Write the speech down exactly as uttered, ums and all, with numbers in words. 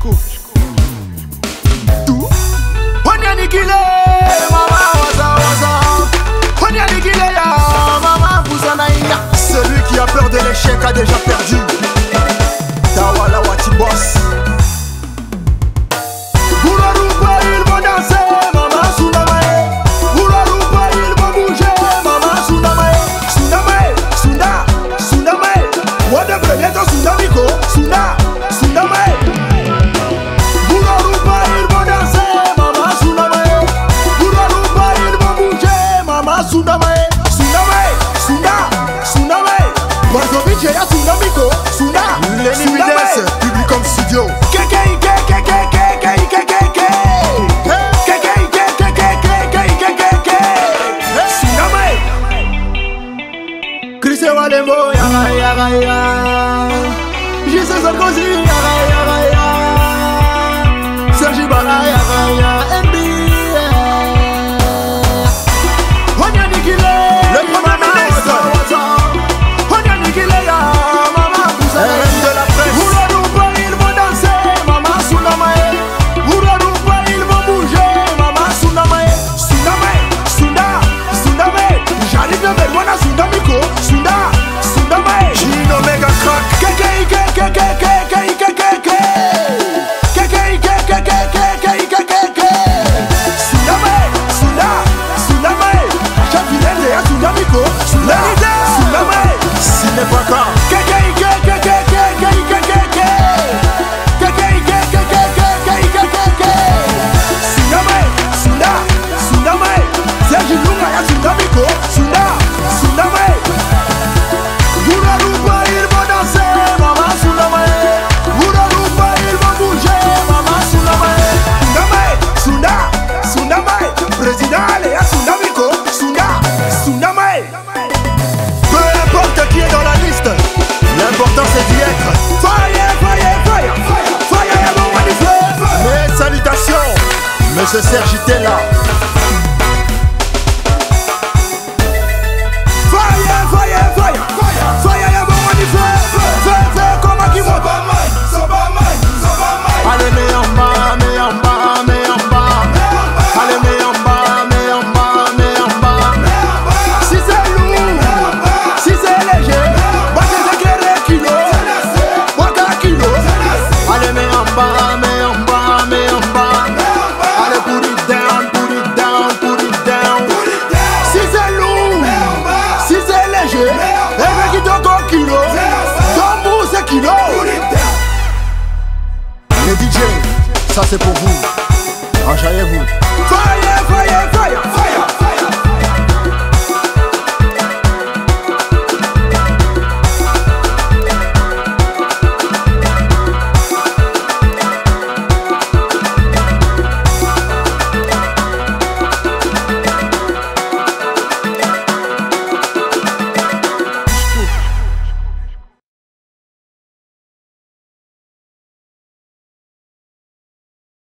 Tout. On y a niquilé, maman, waza, waza. On y a niquilé, maman, Bouzanaïa. Celui qui a peur de l'échec a déjà perdu. Tawala Wati Boss. Boularouba, ils vont danser, maman, Sounamae. Boularouba, ils vont bouger, maman, Sounamae. Sounamae, Souna, Sounamae. Whatever, y'a ton Sounamiko, Souna, Sounamae. Boularouba, ils vont danser, maman, Sounamae. Boularouba, ils vont bouger, maman, Sounamae. Sounamae, Souna, Sounamae. Barzovic, y'a Sounamiko, Souna. Lenny Mides, Publicom Studio. Keke, keke, keke, keke, keke, keke. Keke, keke, keke, keke, keke. Sounamae. Chrissy Walembo, yaga, yaga, yaga. Jesus Sarkozy, yaga, yaga, yaga. Sergi Bala, yaga, yaga. M B A. On y a niquilé. Le premier ministre. On y a niquilé, ya. Maman, vous avez de la presse. Boularouba, ils vont danser. Maman, Sounamae. Boularouba, ils vont bouger. Maman, Sounamae. Sounamae, Souna, Sounamae. J'arrive de Berwana, Sounamiko. Souna, Sounamae. Gino Mega Crack. Keke, keke, keke, keke, keke. Keke, keke, keke, keke, keke. Sounamae, Souna, Sounamae. Chavilende, ya Sounamiko. Souna, Sounamae. Ce n'est pas quand. Keke, keke, keke, keke, keke. Keke, keke, keke, keke, keke. Sounamae, Souna, Sounamae. Sergi Lunga, ya Sounamiko. Souna, Sounamae. Boularouba, ils vont danser, maman, Sounamae. Boularouba, ils vont bouger, maman, Sounamae. Sounamae, Souna, Sounamae. Président, ya Sounamiko. Souna, Sounamae. Peu importe qui est dans la liste, l'important c'est d'y être. Fire, fire, fire, fire, fire, y'a bon manifeste. Mes salutations, Monsieur Sergi Tella. Fire, fire, fire, fire, fire, y'a bon manifeste. Fais, fais comme un qui va. Allez, mets en bas, mets en bas, mets en bas. Allez, mets en bas, mets en bas, mets en bas. Si c'est lourd, si c'est léger, moi je t'éclairerai kilo, moi qu'un kilo. Allez, mets en bas, mets en bas, mets en bas. Allez, put it down, put it down, put it down. Si c'est lourd, si c'est léger, et bien qui donne ton kilo, ton bout c'est kilo. Les D J, ça c'est pour vous, enjaillez-vous. Fire!